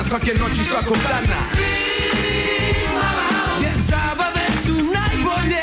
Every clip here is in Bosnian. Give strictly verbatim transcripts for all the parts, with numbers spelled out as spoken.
svake noći, svakog dana. Jer zabave su najbolje.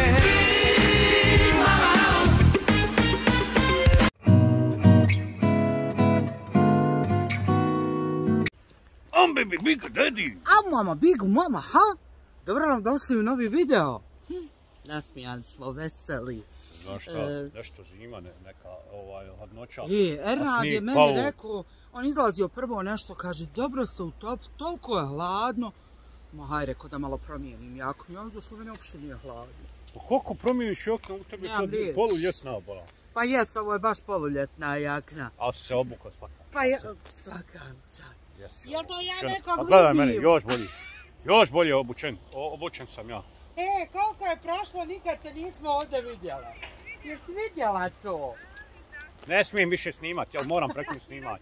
Am baby, big daddy. Am mama, big mama, ha? Dobro nam došli u novi video. Hm. Nasmijali smo, veseli. Znaš šta, e... nešto zima, ne, neka ovaj, hladnoća. Je, Ernad je meni pao... rekao, on izlazio prvo nešto, kaže, dobro se utopi, toliko je hladno. Ma haj, rekao da malo promijenim jaknu, ja zašto mene uopšte nije hladno. Pa koliko promijeniš jaknu, u tebi je poluljetna bola? Pa jest, ovo je baš poluljetna jakna. A si se obukao svaka? Pa je, svaka, sad. Yes, jel to ja nekog vidim? Gledaj mene, još bolji. Još bolje obučen, o, obučen sam ja. E, koliko je prošlo, nikad se nismo ovdje vidjela. Jesi vidjela to? Ne smijem više snimat, jel moram prekinuti snimat.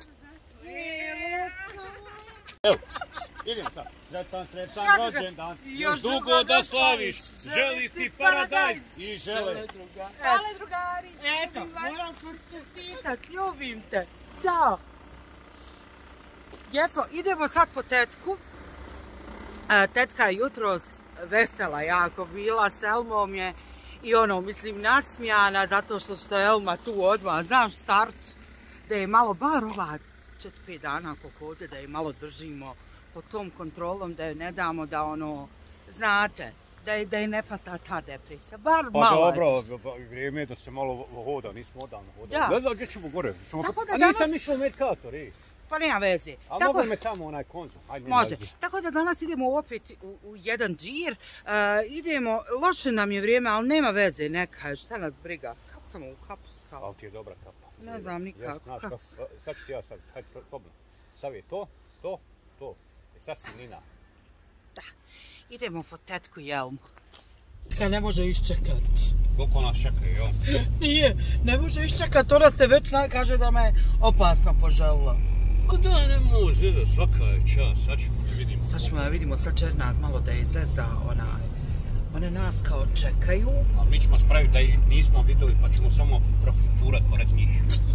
Evo, idem sad. Sretan, sretan rođendan, još dugo da slaviš, želi ti paradajz i žele. Hvala drugari. Eto, moram smo ti čestitat, ljubim te. Ćao. Djeco, idemo sad po tetku. E, tetka je jutros vesela jako bila, s Elmom je i ono, mislim, nasmijana zato što, što je Elma tu odmah, znaš, start, da je malo bar ova četiri pet dana koliko ovdje, da je malo držimo pod tom kontrolom, da je ne damo da ono, znate, da je, da je ne fata ta depresija, bar pa malo. Pa dobro, vrijeme je da se malo hoda, nismo odavno hodali. Da. Ne znam gdje ćemo gore. Ćemo Tako ko... da A danas... nisam išao u Mercator, ej. Pa nema veze. A tako... mogu me tamo onaj konzum? Ajde, može. Veze. Tako da danas idemo opet u, u jedan džir. Uh, idemo, loše nam je vrijeme, ali nema veze, neka, šta nas briga. Kako sam ovu kapu stala? Ali ti je dobra kapa. Ne znam nikako. Znaš, kako, sad ću ti ja sad, hajde slobno. Sad je to, to, to. I sad si Nina. Da, idemo po tetku i Elmu. Kad ne može iščekat. Koliko nas čekaju, jo? Nije, ne može iščekat, ona se već kaže da me opasno poželila. A da, ne može, zeza, svaka je čas, sad ćemo da vidimo. Sad ćemo da vidimo, sad će Ernad malo da je zeza, ona, one nas kao čekaju. Ali mi ćemo spraviti da ih nismo vidjeli, pa ćemo samo profurat pored njih.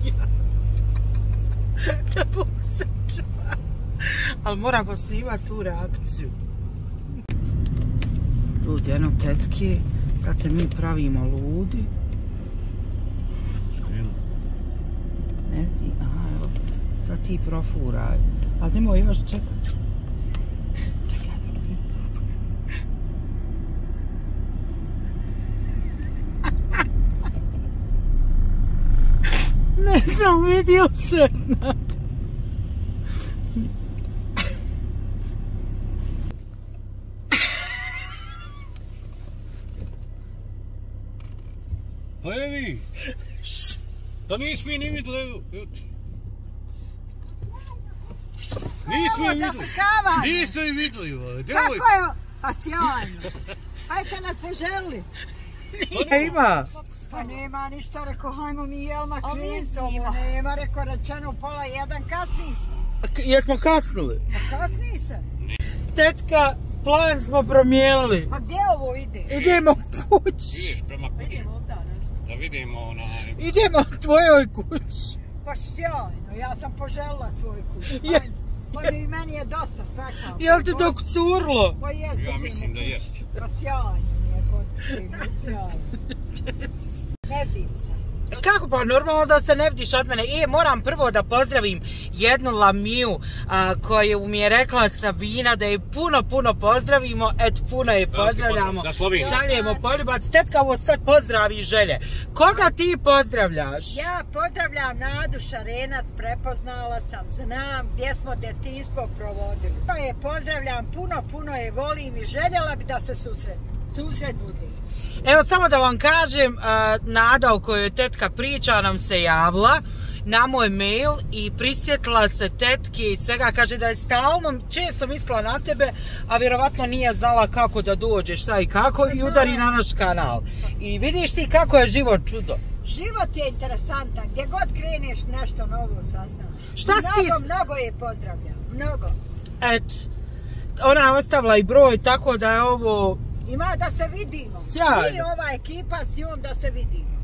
Da Bog se čuva. Ali moramo snimati tu reakciju. Ljudi, eno tetke, sad se mi pravimo ludi. Skrinu. Ne vidi, aha, evo, sad ti profuraj. Ali nemoj još čekat. Čekaj da mi. Ne sam vidio se nad. Pa evi, da nismo i ni vidjeli, evo, evo ti. Nismo i vidjeli. Gdje ste i vidjeli, ovo, kako je? Pa sjajno. Hajte nas poželili. Nije ima. Pa nema ništa, rekao, hajmo mi Elma krisom, nema, rekao, rečeno pola jedan, kasni se. Jesmo kasnili? Pa kasni se. Tetka, plan smo promijenili. Pa gdje ovo ide? Idemo kući. Ideš prema kući. Idemo ovdje nešto. Da vidimo onaj... Idemo tvojoj kući. Pa sjajno, ja sam poželila svoju kuću. Ja. Pa i meni je dosta fakao. Jel ti dok curlo? Pa jest. Ja mislim da jest. Pa sjajno mi je kod kući, sjajno. Ne vidim se. Kako pa normalno da se ne vidiš od mene. E, moram prvo da pozdravim jednu Lamiju a, koju mi je rekla Sabina da je puno, puno pozdravimo. Et, puno je pozdravljamo. Šaljemo poljubac. Tetka ovo sad pozdravi želje. Koga ti pozdravljaš? Ja pozdravljam Nadu Šarenac, prepoznala sam, znam gdje smo detinjstvo provodili. Pa je pozdravljam, puno, puno je volim i željela bi da se susret. Susret budi. Evo samo da vam kažem, uh, Nada o kojoj tetka priča nam se javila na moj mail i prisjetila se tetke i svega, kaže da je stalno često mislila na tebe, a vjerovatno nije znala kako da dođeš, šta i kako, i udari na naš kanal. I vidiš ti kako je život čudo. Život je interesantan, gdje god kreneš nešto novo saznaš. Šta si ti? Mnogo, mnogo je pozdravljam, mnogo. Et, ona je ostavila i broj, tako da je ovo... Ima da se vidimo. Sjajno. Svi ova ekipa s njom da se vidimo.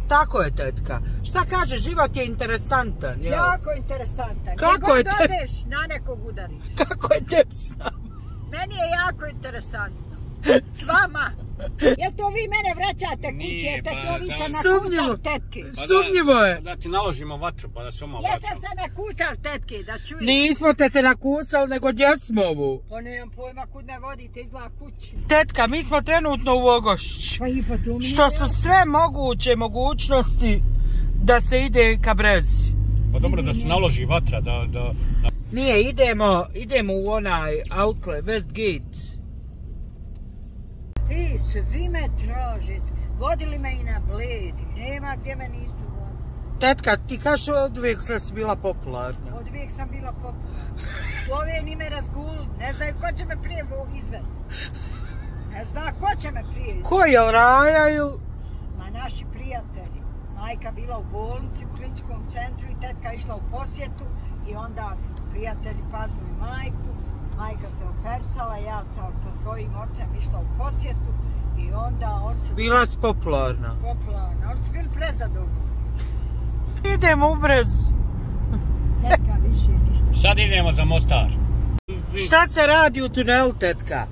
Tako je, tetka. Šta kaže, život je interesantan, jel? Jako interesantan. Kako je te... te... odeš, na nekog udariš. Kako je tebi sam? Meni je jako interesantno. S vama. Jel to vi mene vraćate kući? Jeste to vi se nakusali tetke? Sumnjivo je. Da ti naložimo vatru, pa da se oma vatru. Jeste se nakusali tetke, da čujem? Nismo te se nakusali, nego gdje smo ovu? Pa nemam pojma kud me vodite, izgleda kući. Tetka, mi smo trenutno u Ogošću. Pa i pa to mi je... Što su sve moguće mogućnosti da se ide ka Brezi. Pa dobro da se naloži vatra, da... da... Nije, idemo, idemo u onaj outlet, Westgate. Ti, svi me traže, vodili me i na Bled, nema gdje me nisu vodili. Tetka, ti kažeš od uvijek si bila popularna. Od uvijek sam bila popularna. Sloveni me razguli, ne znaju ko će me prije izvesti. Ne zna ko će me prije izvesti. Ko je, Raja ili... Ma naši prijatelji. Majka bila u bolnici u kliničkom centru i tetka išla u posjetu i onda su prijatelji pazili majku. Majka se opersala, ja sam sa svojim ocem išla u posjetu i onda oni su... Bila si popularna. Popularna, oni su bili prezadovoljni. Idemo u Brez. Tetka više ništa. Sad idemo za Mostar. Šta se radi u tunelu, tetka?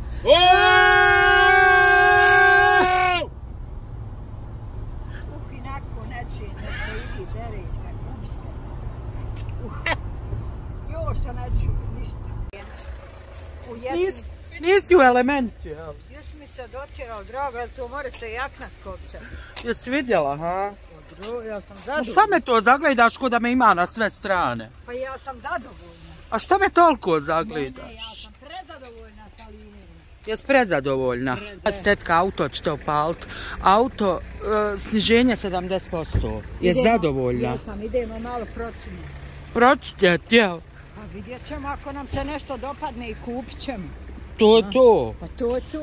Uh, inako neće, neće i vi derete, upste. Uh. Jo, što neću, ništa. U jednu... Nis, nisi u elementu, jel? Još mi se dotirao, drago, ali to more se jakna skopća. Jesi vidjela, ha? Odro, ja sam A zadovoljna. šta me to zagledaš ko da me ima na sve strane? Pa ja sam zadovoljna. A šta me toliko Ne, ne, ja zagledaš? sam prezadovoljna sa linijom. Jes prezadovoljna? Prezadovoljna. Tetka, auto ćete opalit. Auto, e, sniženje sedamdeset posto. Je Idemo, zadovoljna? Jesam, idemo malo procjenu. Pročitjet, jel? Pa vidjet ćemo ako nam se nešto dopadne i kupit ćemo. To je to. Pa to je to.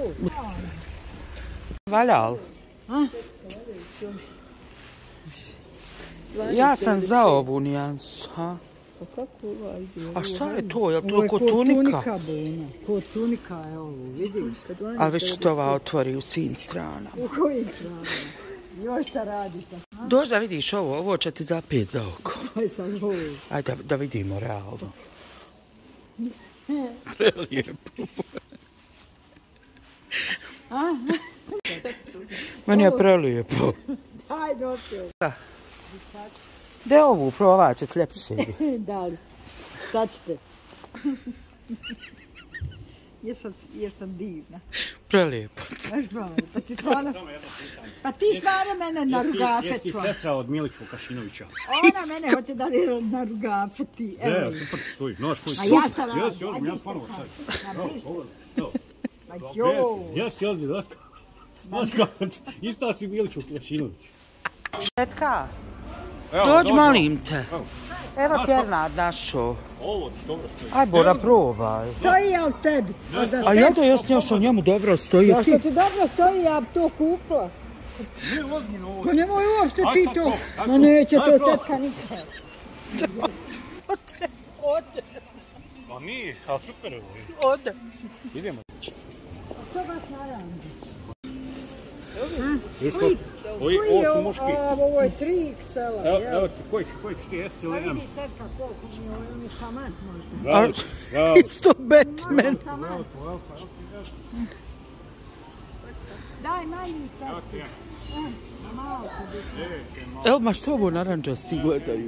Valjal? A? Ja sam za ovu nijansu, ha? Pa kako ova ide? A šta je to? Je li Ovo to je ko ko tunika? tunika, Bena. Ko tunika je ovo, vidiš? Ali već to ova otvori u svim stranama. U kojim stranama? Još šta radite? Dođi da vidiš ovo, ovo će ti zapet za oko. Aj sam ovo. Ajde da, da vidimo realno. Prelijepo. Meni je prelijepo. Ajde opet. De ovu probat će ljepše. Da li? Sad ćete. Jer sam, jer sam divna. Prelijepo. Znaš stvarno, pa ti stvarno... Pa ti stvarno mene narugafetla. Jesi sestra od Milić Vukašinovića? Ona mene hoće da narugafeti. Ne, Evo. super ti stoji, znaš koji A ja šta radim? Jesi, ozbiljno, ja stvarno sad. Pa jo. Jesi, ozbiljno, znaš kako? Znaš kako? Ista si Milić Vukašinović. Tetka, Evo, dođi dođi, molim te. evo. Evo ti Ernad našo. Ovo ti dobro stoji. Aj Bora, probaj. Stoji ja od tebi. A ja da još nešto njemu dobro stoji. Ja što ti dobro stoji, ja bi to kupila. Ne, ozbiljno ovo. Ma nemoj uopšte Aj ti sad to. prob, aj Ma prob, neće aj to prob. tetka nikad. Ode, Pa nije, ali super je ovo. ode. Idemo. To baš naravno. Isko, ovi, ovo su muški. Ovo je tri iks el-a. Evo, evo ti, koji si, koji si ti, S ili Pa M? vidi tetka koliko mi je, ovo je šamant možda. Bravo, bravo. Isto Batman. Šamant. Daj manji Evo tetka. ti ja. Na malo će biti. Evo, ma što ovo naranđasti gledaju?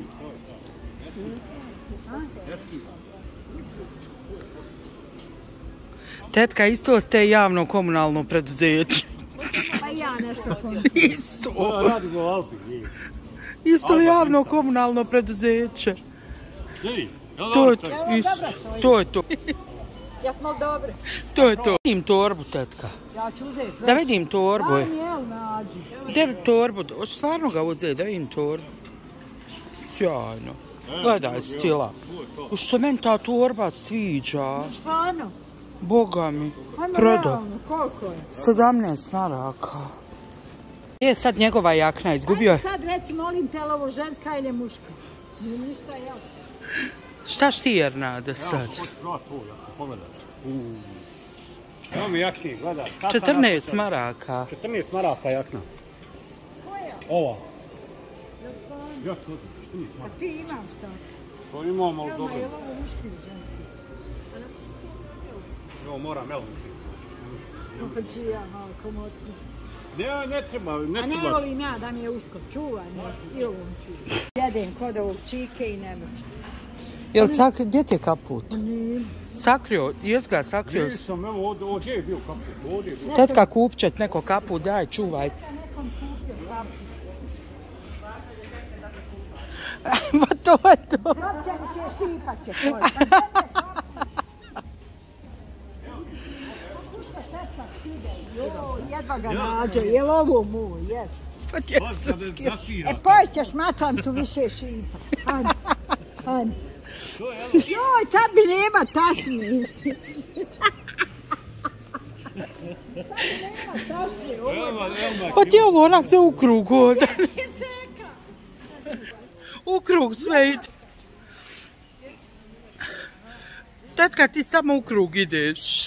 Tetka, isto ste javno komunalno preduzeće. Pa i ja nešto kom. Isto. Ovo radi go Alpi, vidi. Isto javno komunalno preduzeće. Vidi, jel To je dobro to. stoji? Isto. To je to. Jesmo li dobri? To je to. Vidim torbu, tetka. Ja ću uzeti. Da vidim torbu. Daj mi jel nađi. Gdje torbu? Hoću stvarno ga uzeti, da vidim torbu. Sjajno. Gledaj, stila. U što meni ta torba sviđa. Stvarno? Boga mi. Ajmo Proda. realno, koliko je? sedamnaest maraka. Je sad njegova jakna, izgubio je. Sad reci, molim te, ovo ženska ili muška? Nije ništa ja. Šta šti Ernade sad? Evo, hoću provat ovo, da pogledaj. Uuu. Evo mi jakni, gledaj. četrnaest maraka. četrnaest maraka jakna. Koja? Ova. Ja što ti A ti imaš šta? To imam, ali dobro. Je li ovo muški ili ženski? Evo moram, evo. Pa ću ja malo komotno. Ne, ne treba, ne A ne treba. volim ja da mi je usko čuvan, i ovom čuvan. Jedem kod ovog čike i nema. Jel cak, gdje ti je kaput? Nim. Sakrio, jes ga sakrio? Nisam, evo ovdje, ovdje je bio kaput, ovdje je bio. Tetka kupčet neko kaput, daj, čuvaj. Nekom kupio kaput. Pa to je to. Kapća mi se šipat će tvoj. Jo, jedva ga nađe, je li ovo moj, jes? Pa gdje Pa se kada skio? zasvira. E, poćeš matancu više šipa. Hajde, hajde. To je, evo. Joj, sad mi nema tašni. Elma, Elma. Pa ti ovo, ona se u krug hoda. U krug sve ide. Tetka, ti samo u krug ideš.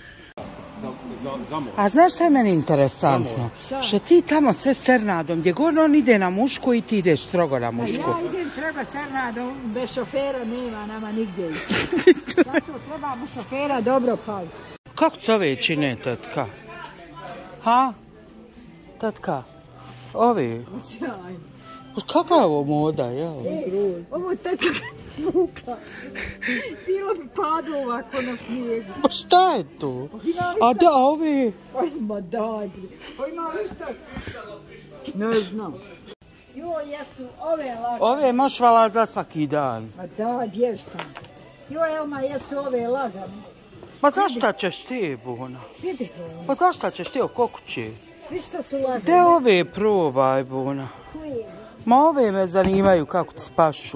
A znaš šta je meni interesantno? Što ti tamo sve s Sernadom, gdje god on ide na mušku i ti ideš strogo na mušku. Ja idem treba Sernadom, bez šofera nema nama nigdje. Zato trebamo šofera dobro pali. Kako se ove čine, tetka? Ha? Tetka? Ovi? Sjajno. Kakva je ovo moda, jel? Ovo teka muka. Bilo bi padlo ovako na snijegu. Pa šta je to? A da, ovi? Ojma daj. Ojma isto. Ne znam. Joj, jesu ove lagane. Ove možeš vala za svaki dan. Ma daj, bjež tamo. Joj, Elma, jesu ove lagane. Ma zašta ćeš ti, Bona? Vidi ovo. Pa zašta ćeš ti oko kuće? Isto su lagane. Te ove probaj, Bona. Koje? Ma ove me zanimaju kako ti spašu.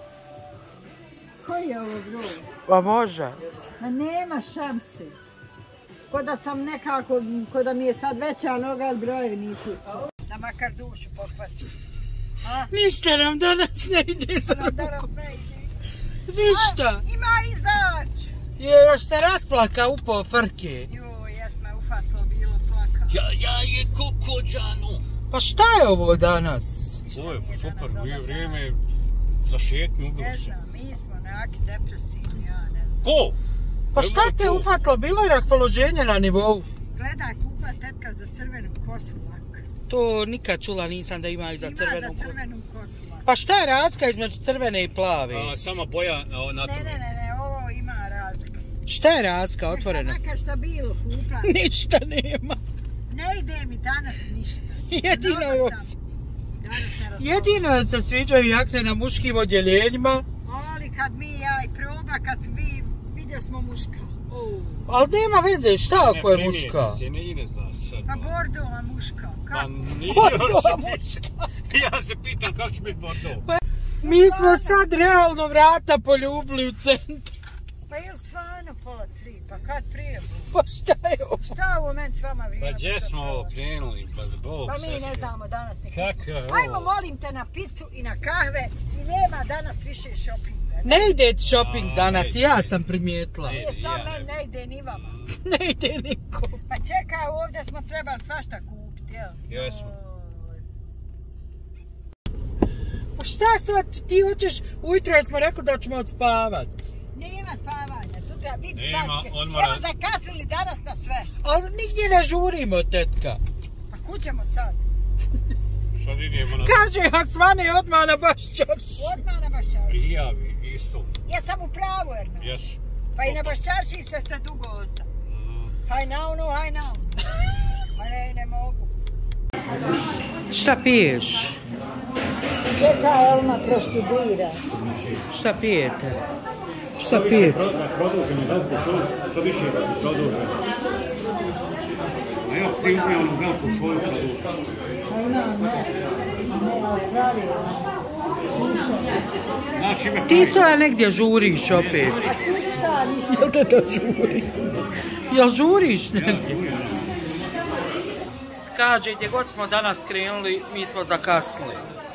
Koji je ovo broj? Pa može. Ma nema šanse. Ko da sam nekako, ko da mi je sad veća noga, ali brojevi nisu. Da makar dušu pokvasi. Ništa nam danas ne ide za Da nam ruku. ne ide. Ništa. Ima izać. Je, još se rasplaka upao frke. Joj, jes me ufatilo bilo plaka. Ja, ja je kokođanu. Pa šta je ovo danas? Ovo je pa super, nije vrijeme za šetnju, ubilo Ne se. znam, mi smo neki depresivni, ja ne znam. Ko? Pa šta te ufatilo? Bilo je raspoloženje na nivou. Gledaj, kupa tetka za crvenu kosu lak. To nikad čula nisam da ima i za Ima crvenu za kosu. crvenu kosu lak. Pa šta je razlika između crvene i plave? A, sama boja na, na Ne, tome. ne, ne, ne, ovo ima razlike. Šta je razlika otvorena? Makar šta bilo kupla. Ništa nema. Ne ide mi danas ništa. Jedino Mnogo je sam. os- Danas ne razgovaram. Jedino se sviđaju jakne na muškim odjeljenjima, Ali kad mi ja i proba, kad vi vidio smo muška. Oh. ali nema veze šta ako je Ne muška. primijeti se, ne ide zna se sad. Pa bordova muška. Pa Kako? nije Bordova se- Ja se pitam kako će biti Bordeaux. Mi smo sad realno vrata poljubili u centru. Pa je li stvarno pola tri? Pa kad prije bilo? Pa šta je ovo? Šta ovo meni s vama vrijeme? Pa gdje smo ovo krenuli, pa za Bog Pa mi ne sačuvaj. znamo danas nikako. Kakav je ovo? Ajmo, molim te, na picu i na kahve i nema danas više šopinga. Ne ide ti shopping A, danas, ne ide. ja sam primijetila. Ne. Nije sad ja meni ne- ne ide ni vama. Ne ide niko. Pa čekaj, ovdje smo trebali svašta kupiti, jel? Jesmo. Joj. Pa šta sad ti hoćeš, ujutro smo rekli da ćemo odspavat. Nema spavanja, sutra vidi Nema, sad. on mora- Evo zakasnili danas na sve. Ali nigdje ne žurimo, tetka. Pa kućemo sad. Sad idemo na Kaže Hasvane odmah na Bašćarš. Odmah na Baščarši. prijavi isto. Jesam u pravu, Erno. Jes. Pa i na Baščarši se ste dugo ostali. Haj now, no, haj now. Pa ne, ne mogu. Šta piješ? Čekaj, Elma prostudira. Šta pijete? Šta pijete? Produženi razbog, što više je produženi. A ja ti uzmem onu veliku šolju produženu. Haj now, ne. Ne, ali pravi. Znači ime Ti isto ja negdje žuriš opet. A tu šta, ništa. Jel te da žuri? Jel žuriš negdje? Kaže, gdje god smo danas krenuli, mi smo zakasnili.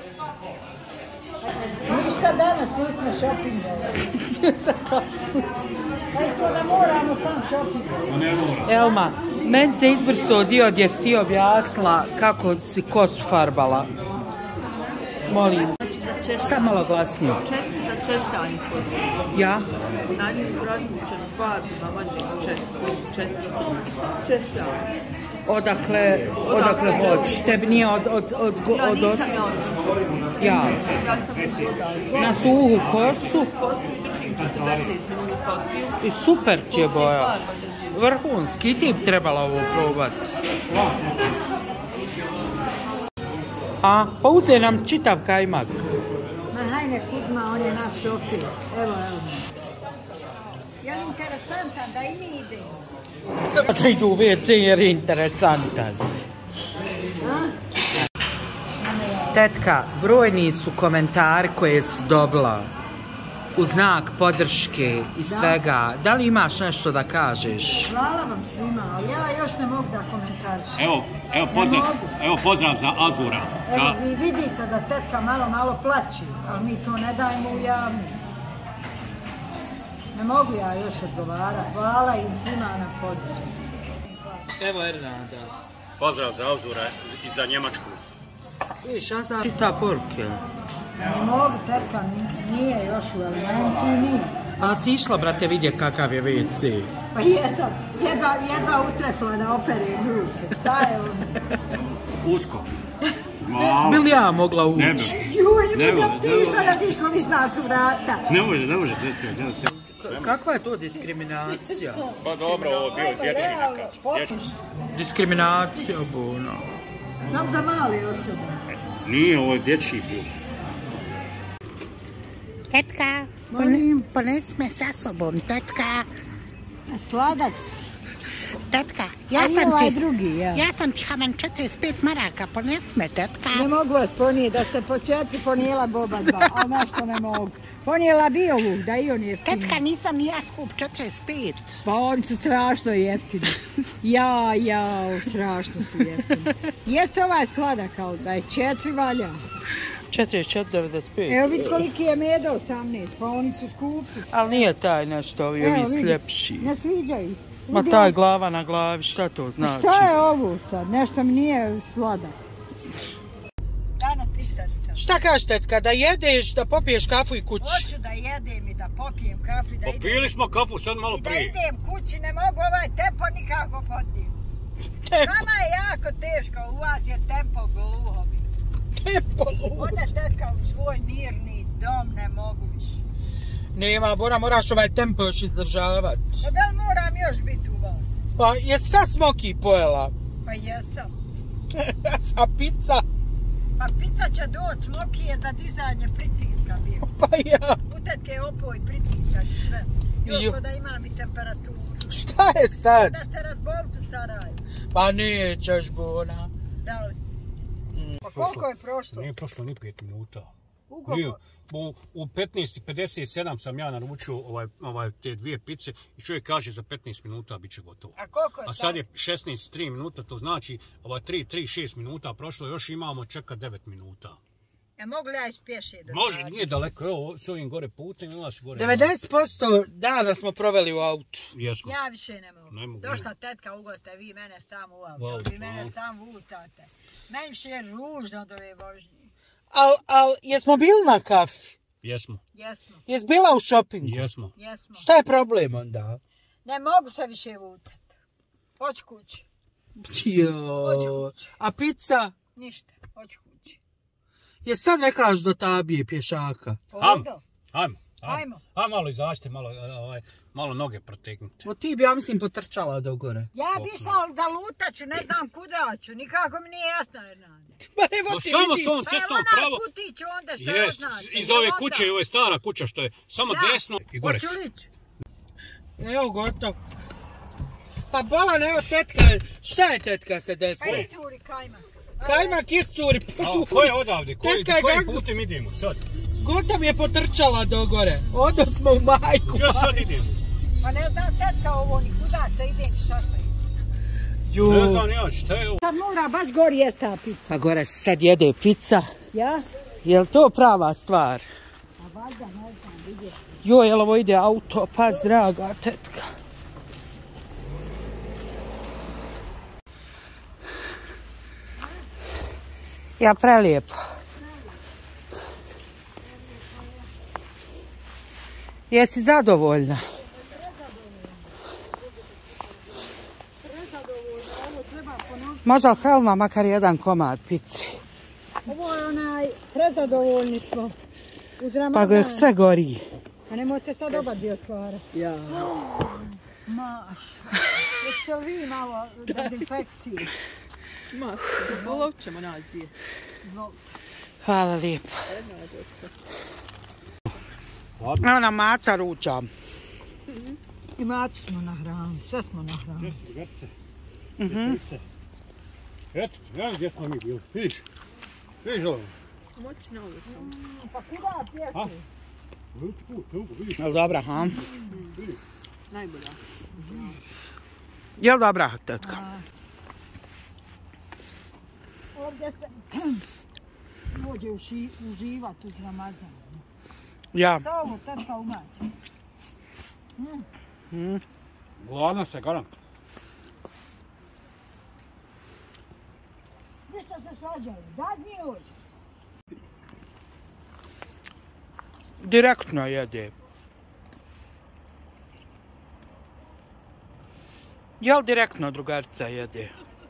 Ništa danas nismo šopingali. Zakasnili smo. Pa isto ne moramo sam šopingali. Ne mora. Elma, meni se izbrsao dio gdje si ti objasnila kako si kosu farbala. Molim. Znači za češljanje. Sad malo glasnije. Četiri za češljanje kosu. Ja? Na nju različenu farbu namažem četiri. Četiri češljanje. Odakle, odakle hoćeš? Tebi nije od... od, od, od, Ja od, nisam od... ja od... Ja. Ja sam već odala. Na suhu kosu. Kosu držim četrdeset minuta. I super ti je boja. Farba držim. Vrhunski, ti bi trebala ovo probati. A, pa uze nam čitav kajmak. Ma hajde Kuzma, on je naš šofir. Evo, evo. Je li interesantan da i mi idemo? Da idu u ve ce jer je interesantan. Tetka, brojni su komentari koje si dobila u znak podrške i svega. Da li imaš nešto da kažeš? Hvala vam svima, ali ja još ne mogu da komentarišem. Evo, evo pozdrav, evo pozdrav za Azura. Evo, Da, vi vidite da tetka malo, malo plaći, ali mi to ne dajemo u javnu. Ne mogu ja još odgovarati. Hvala im svima na podršci. Evo Ernada. pozdrav za Azura i za Njemačku. Viš, ja sam čita poruke. Ne mogu, tetka nije još u elementu, nije. A si išla, brate, vidje kakav je ve ce. Pa jesam, jedva, jedva utrefla da operim ruke. Šta je ono? Usko. Malo. Bi li ja mogla ući? Ne bi. Juj, Ne vidim može, ti ne što može. radiš ko višna su vrata. Ne može, ne može, sestri, ne može. K- Kakva je to diskriminacija? Pa dobro, ovo je bio dječji nekad. Dječji. Diskriminacija, bona. Sam za mali osobe. Nije, ovo je dječji bio. Tetka, Molim? ponesi me sa sobom, tetka. Sladak. Tetka, ja A i sam ovaj ti... drugi, ja. Ja sam ti haman četrdeset pet maraka, ponesi me, tetka. Ne mogu vas ponijeti, da ste po četiri ponijela boba dva, ali nešto ne mogu. Ponijela bi ovu, da i on je jeftini. Tetka, nisam ni ja skup četrdeset pet. Pa oni su strašno jeftini. Ja, ja, strašno su jeftini. Jeste ovaj sladak, kao da je četiri valja. četrdeset četiri devedeset pet. Evo vidi koliki je meda osamnaest, pa oni su skupi. Ali nije taj nešto, ovi, Evo, ovi vidi. sljepši. Ne sviđaju. Ma Vidi, taj glava na glavi, šta to znači? Šta je ovo sad? Nešto mi nije sladak. Danas ništa nisam. Šta kažeš, tetka, da jedeš, da popiješ kafu i kući? Hoću da jedem i da popijem kafu i da idem. Popili smo kafu sad malo I da prije. idem kući, ne mogu ovaj tempo nikako podnijem. Nama je jako teško, u vas je tempo gluhovi. Tempo lud. Ode tetka u svoj mirni dom, ne mogu više. Nema, Bora, moraš ovaj tempo još izdržavat. A da li moram još biti u vas? Pa, jes sad smoki pojela? Pa jesam. Sa pizza? Pa pizza će doći, smoki je za dizanje pritiska bio. Pa ja. U tetke opoj pritisak i sve. Jo. Još da imam i temperaturu. Šta je sad? Da ste razboliti u Sarajevu. Pa nećeš, Bona. Da li? Pa koliko je prošlo? Nije prošlo ni pet minuta. Ukoliko? Nije, u, u petnaest i pedeset sedam sam ja naručio ovaj, ovaj, te dvije pice i čovjek kaže za petnaest minuta bit će gotovo. A koliko je A sad je šesnaest i tri minuta, to znači ovaj tri tri šest minuta prošlo, još imamo čeka devet minuta. E, mogu li ja ispješi da Može, radim? nije daleko, evo s ovim gore putem, ima se gore. devedeset posto dana smo proveli u autu. Jesmo. Ja više ne mogu. Ne mogu, Došla tetka u goste, vi mene samo u U auto, auto, vi mene a? samo vucate. Meni više je ružno od ove vožnje. Al, al, jesmo bili na kafi? Jesmo, Jesmo, Jes bila u šopingu? jesmo. jesmo. Šta je problem onda? Ne mogu se više vucati. Hoću kući. Jo. A pizza? Ništa, hoću kući. Je sad nekaš do tabije pješaka? Ajmo, Podo. ajmo. Ajmo. A malo izađite, malo, ovaj, malo noge protegnite. O ti bi, ja mislim, potrčala do gore. Ja bi išla da lutaću, ne znam kuda ću, nikako mi nije jasno Hernande. Ma evo No, ti samo vidi. s ovom Pa je cestom onaj pravo. putić onda što Jest, je označen. iz ove Jel kuće, onda? ovo je stara kuća što je samo Da. desno i gore. Hoću li ići? Evo, gotovo. Pa Bolan, evo tetka, šta je tetka se desilo? Ajde curi kajmak. Kajmak iscuri, A, pušu. ko je odavde? Koji, Tetka je kojim kako- putem idemo sad? Gotov je potrčala do gore. Odo smo u majku. Što sad idemo? Pa ne znam tetka ovo, ni kuda se ide, ni šta se ide. Ju. Ne znam ja šta je ovo. Sad mora baš gori jest ta pizza. Pa gore se sad jede pizza. Ja? Je li to prava stvar? A valjda, ne znam, vidjet. Jo, jel ovo ide auto? Paz, draga tetka. Ja, prelijepo. Jesi zadovoljna? Možda Selma makar jedan komad pici. Ovo je onaj, prezadovoljni smo. Uz Ramazan. Pa ga sve gori. A nemojte sad oba dvije otvarati. Ja. Maš. Jeste li vi malo dezinfekciju? Ma, volov ćemo naći dvije. Hvala lijepo. Evo nam maca ruča. I macu smo na hranu, sve smo na hranu. Gdje su grce? Grce. Eto, ja gdje smo mi bili, vidiš? Vidiš ovo? Moći na ulicu. Pa kuda pjeti? Jel dobra, ha? Najbolja. Jel dobra, tetka? Ovdje ste mođe uživati uz Ramazan. Ja. Šta ovo tetka umači? Gladno se, garant. Ništa se svađaju, daj mi još. Direktno jede. Jel direktno drugarica jede?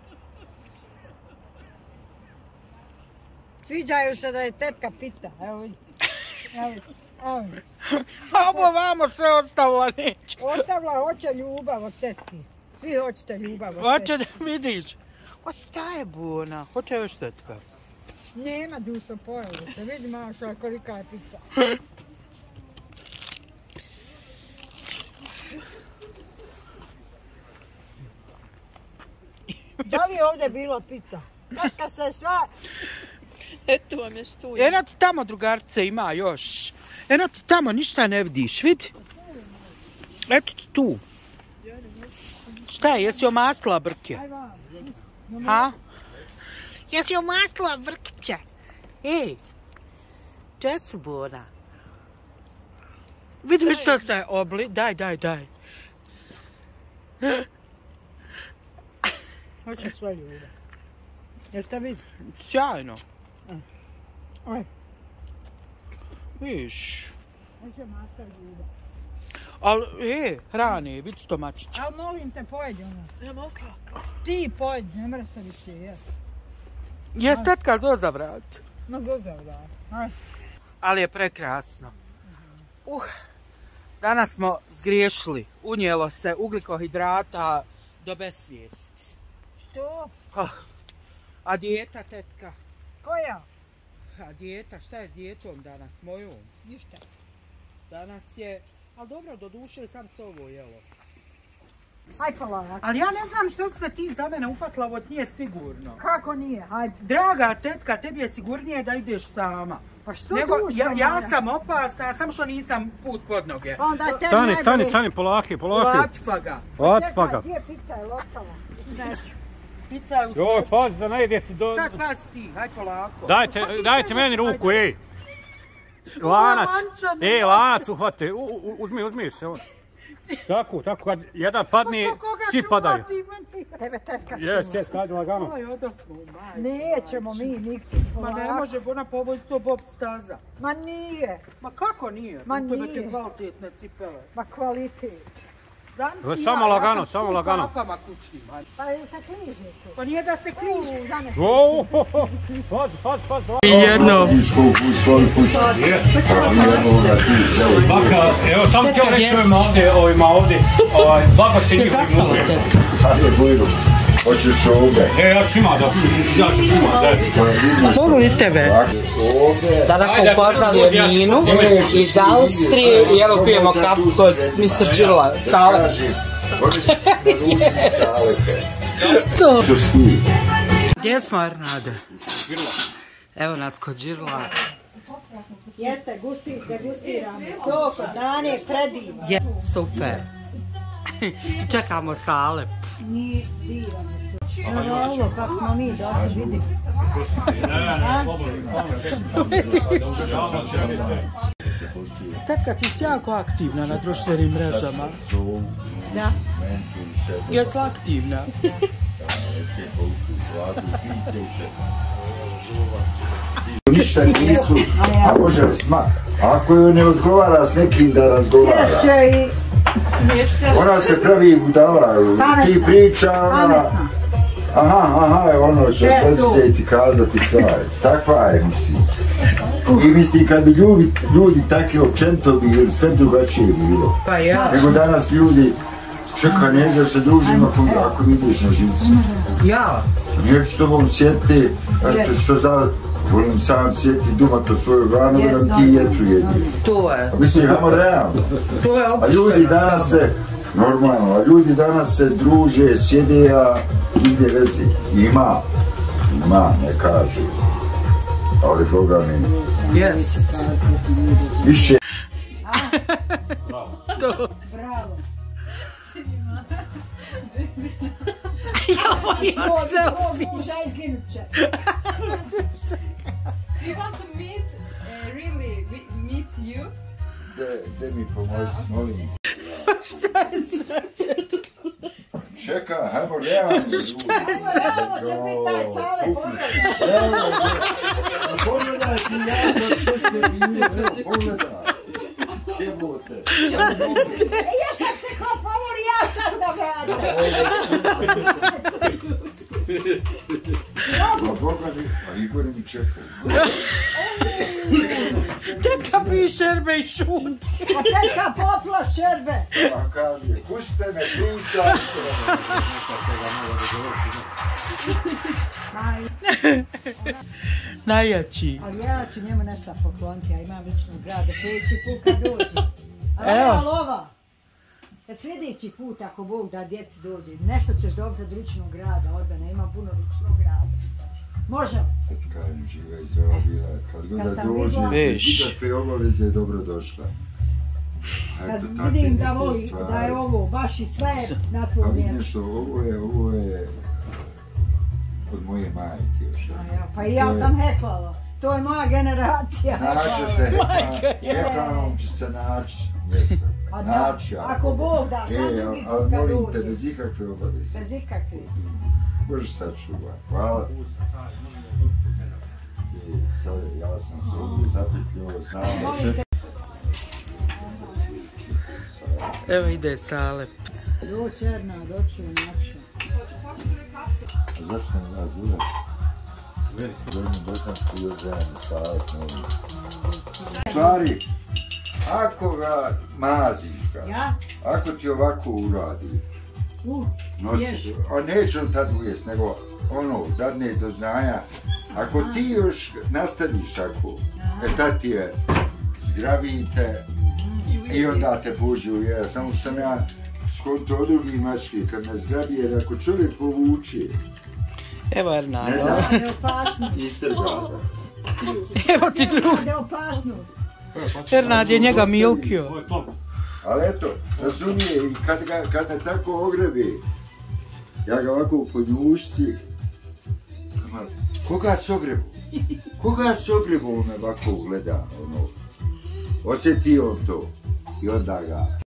Sviđaju se da je tetka pita, evo vidi. Evo vidi, evo vidi. Ovo vamo sve ostalo neće. Ostavila hoće ljubav od tetke. Svi hoćete ljubav od tetke. Hoće da vidiš. O, šta je buna? Hoće još tetka. Nema dušo, pojeli se. Vidi Maša kolika je pizza. Da li je ovdje bilo pizza? Tetka se sva... Eto vam je stuj. Eno ti tamo drugarice ima još. Eno ti tamo ništa ne vidiš, vidi. Eto ti tu. Šta je, jesi omastila brke? Ha? Jesi omastila brkiće? Ej, če su bona? Vidi što se obli, daj, daj, daj. Hoće sve ljubav. Jeste vidi? Sjajno. Aj. Viš. Hoće master ljubav. Al, e, hrane, vidi stomačić. Al molim te, pojedi ono. Nema okra. Ti pojedi, ne mre se više jesti. Jes tetka to za vrat. No gozav da. Aj. Ali je prekrasno. Uh, danas smo zgriješili. Unijelo se ugljikohidrata do besvijesti. Što? Oh. A dijeta, tetka? Koja? A dijeta, šta je s dijetom danas, mojom? Ništa. Danas je, ali dobro, do duše sam se ovo jelo. Aj polak. Ali ja ne znam što si se ti za mene upatila, ovo nije sigurno. Kako nije? Hajde. Draga tetka, tebi je sigurnije da ideš sama. Pa što Nego, duša ja, ja moja? sam opasna, samo što nisam put pod noge. Onda je tebi Stani, najbolje. stani, stani, polaki, polaki. Latfa ga. Latfa ga. Čekaj, gdje pizza je ostala? Neću. Pizza je u Joj, smeću. pazi da ne idete do... Sad pas ti, haj polako. Dajte, dajte meni ruku, ej. Lanac. lanča, Ej, lanac uhvate. U, u, uzmi, uzmi se. Tako, tako, kad jedan padne, svi padaju. Tebe tetka čuva. Jes, jes, ajde lagano. Oj, odosmo, majko. Nećemo mi nikti. Ma ne može ona povoziti to bob staza. Ma nije. Ma kako nije? Ma To imate nije. kvalitetne cipele. Ma kvalitet. Zamisli Samo ja, lagano, ja sam samo s tim lagano. papama kućnim. ajde. Pa je sa kližnicu. Pa nije da se križi. U, zanesi. O, pazi, pazi, pazi. Jedno. Baka, evo sam htio reći ovima ovdje, ovima ovdje, ovaj, baka se njih primuže. Hajde, Bujru, hoćeš ovdje. E, ja svima da, ja se svima zajedno. Mogu li tebe? Ovdje. Danas smo upoznali Eminu iz Austrije i evo pijemo kafu kod mister Čirla, Salep. Hoćeš da ruči Salepe. To. Što s njim? Gdje smo, Arnade? Evo nas kod Žirla. Jeste, gusti, degustiramo. Sok od Dane, predivno. Je, super. Čekamo Salep. Nije divano se. Evo ovo, kako smo mi došli, vidi. Tetka, ti si jako aktivna na društvenim mrežama. Da. Jesi aktivna? Ništa nisu, a može li smak? Ako joj ne odgovara s nekim da razgovara, Ješće i ona se pravi budala, ti priča, ona... Aha, aha, ono će podsjeti kazati kraj. Takva je, mislim. I mislim, kad bi ljudi, ljudi takvi općenito bili, sve drugačije bilo. Pa ja. Nego danas ljudi, čeka, neđe se družimo ako, ako mi ideš na živci. Ja. Neću s tobom sjetiti, eto što za... Volim sam sjeti duma to svoju granu, da nam ti jetru jediš. To je. Mislim, hajmo realno. To je A ljudi danas se, normalno, a ljudi danas se druže, sjede, a ide vezi. Ima, ima, ne kažu. Ali Boga mi. Yes. Više. To. bravo. Ja volim selfie. Muža izginut će. We want to meet, uh, really we- meet you. De, de mi pomozi, molim. Šta je sad? Čeka, hajmo realno ljudi. Realno će biti taj Sale, pogledaj. Realno, pogledaj ti ja za sve se vidi, evo, pogledaj. Jebote. E, ja sam se ko povoli, ja sam da gledam. Ma Boga mi, a Igor mi čeka. Tetka pije šerbe i šuti. A tetka popla šerbe. A kaže, pustite me pričati. Najjači. Ali ja ću njemu nešto pokloniti, ja imam ličnog grada, sljedeći put kad dođe. Ali Evo. evo lova. Sljedeći put ako Bog da djeci dođe, nešto ćeš dobiti od ručnog grada, od mene, imam puno ručnog grada. Može? Kad ti kažem, živa i zdrava bila, kad god Kad da sam dođe, vidjela- bez ikakve obaveze je dobro došla. A Kad eto, takve vidim da, neke voli, stvari. da je ovo baš i sve na Pa svom vidim mjestu. što, ovo je, ovo je od moje majke još. A ja, pa i ja To je- sam heklala. To je moja generacija. Naće se, heklanom će se naći mjesto. Pa da, Naći, ako Bog da, kad E, drugi put ali kad molim te, dođe. bez ikakve obaveze. Bez ikakve. Bože sačuvaj. Hvala. I sad ja sam se ovdje zapetljio, znam da će... Evo ide Sale. Do Černa, doću u nakšu. A zašto sam vas gledao? Gledam bosansku još zajedno, savjet molim. Stvari, ako ga maziš ga, Ja? ako ti ovako uradi, U, nosi, ješ. a neće on tad ujest, nego ono, dadne do znanja, ako ti još nastaviš tako, e tad ti je zgravite i onda te pođe u jera, samo što sam ja skonto od drugih mački, kad me zgrabi, jer ako čovjek povuči, Evo ne Hernando. da, Ne opasnost. istrga ga. Evo ti drug. Ne opasnost. Hernand je njega milkio. Ovo je to. Ali eto, razumije, i kad ga, kad me tako ogrebi, ja ga ovako po njušci, koga s ogrebu? Koga s ogrebu on me ovako gleda, ono, osjeti on to i onda ga